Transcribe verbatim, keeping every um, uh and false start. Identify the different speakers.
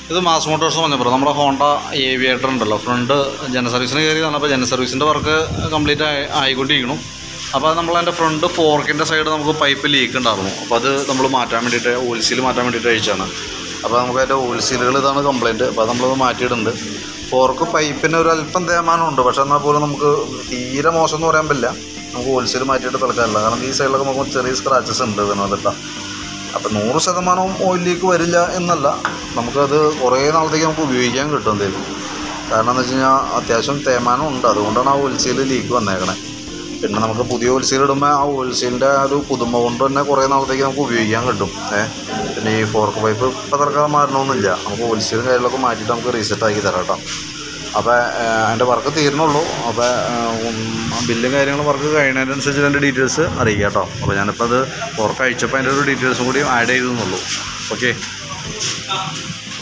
Speaker 1: ഇത് mass Motors പറഞ്ഞപ്പോൾ നമ്മുടെ ഹോണ്ട ഏവിയേറ്റർ ഉണ്ടല്ലോ, ഫ്രണ്ട് ജനറൽ സർവീസിന് കയറിയതാണ്. അപ്പോൾ ജനറൽ സർവീസിൻ്റെ വർക്ക് കംപ്ലീറ്റ് ആയി ആയിക്കൊണ്ടിരിക്കണം. അപ്പോൾ അത് നമ്മളതിൻ്റെ ഫ്രണ്ട് ഫോർക്കിൻ്റെ സൈഡ് നമുക്ക് പൈപ്പ് ലീക്ക് ഉണ്ടായിരുന്നു. അപ്പോൾ അത് നമ്മൾ മാറ്റാൻ വേണ്ടിയിട്ട് ഓയിൽ സീൽ മാറ്റാൻ വേണ്ടിയിട്ട് അയച്ചാണ്. അപ്പോൾ നമുക്ക് അതിൻ്റെ ഓയിൽ സീലുകൾ ഇതാണ് കംപ്ലയിൻറ്റ്. അപ്പോൾ അത് നമ്മളത് മാറ്റിയിട്ടുണ്ട്. ഫോർക്ക് പൈപ്പിന് ഒരു അല്പം തേമാനമുണ്ട്, പക്ഷേ എന്നാൽ പോലും നമുക്ക് തീരെ മോശം എന്ന് പറയാൻ പറ്റില്ല. നമുക്ക് ഓയിൽ സീൽ മാറ്റിയിട്ട് തൽക്കാറില്ല. കാരണം ഈ സൈഡിലൊക്കെ നമുക്ക് ചെറിയ സ്ക്രാച്ചസ് ഉണ്ട് ഇതിനകത്തിട്ട. അപ്പം നൂറ് ശതമാനവും ഓയിൽ ലീക്ക് വരില്ല എന്നല്ല, നമുക്കത് കുറേ നാളത്തേക്ക് നമുക്ക് ഉപയോഗിക്കാൻ കിട്ടും എന്തെങ്കിലും. കാരണം എന്ന് വെച്ച് കഴിഞ്ഞാൽ അത്യാവശ്യം തേമാനം ഉണ്ട്, അതുകൊണ്ടാണ് ആ ഓയിൽ സീൽ ലീക്ക് വന്നേക്കണേ. പിന്നെ നമുക്ക് പുതിയ ഓയിൽ സീൽ ഇടുമ്പോൾ ആ ഓയിൽ സീലിൻ്റെ ആ ഒരു പുതുമ കൊണ്ട് തന്നെ കുറേ നാളത്തേക്ക് നമുക്ക് ഉപയോഗിക്കാൻ കിട്ടും. ഏഹ് പിന്നെ ഈ ഫോർക്ക് പൈപ്പ് ഇപ്പോൾ തൽക്കാലം മാറണമെന്നില്ല, നമുക്ക് ഓയിൽ സീൽ കാര്യങ്ങളൊക്കെ മാറ്റിയിട്ട് നമുക്ക് റീസെറ്റ് ആക്കി തരാം കേട്ടോ. അപ്പോൾ അതിൻ്റെ വർക്ക് തീരണുള്ളൂ. അപ്പോൾ ബില്ലും കാര്യങ്ങളും വർക്ക് കഴിയുന്നതിനനുസരിച്ച് അതിൻ്റെ ഡീറ്റെയിൽസ് അറിയിക്കാം കേട്ടോ. അപ്പോൾ ഞാനിപ്പോൾ അത് ഫോർക്ക് അയച്ചപ്പോൾ അതിൻ്റെ ഒരു ഡീറ്റെയിൽസും കൂടി ആഡ് ചെയ്തെന്നുള്ളൂ. ഓക്കെ.